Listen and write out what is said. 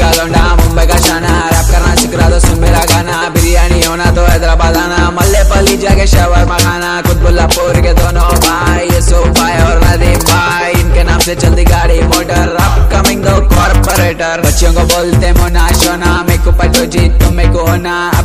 का लौंडा मुंबई का शाना, रैप करना सीख रहा तो सुन मेरा गाना, बिरयानी होना तो हैदराबाद आना, मल्ले पली जाके शवरमा खाना, कुतुबुल्लापुर के दोनों भाई यूसुफ भाई और नदीम भाई, इनके नाम से चलती गाड़ी मोटर, अपकमिंग दो कॉर्पोरेटर, बच्चियों को बोलते मोना शोना, मेरे को पटो जी तुम मेरे को होना,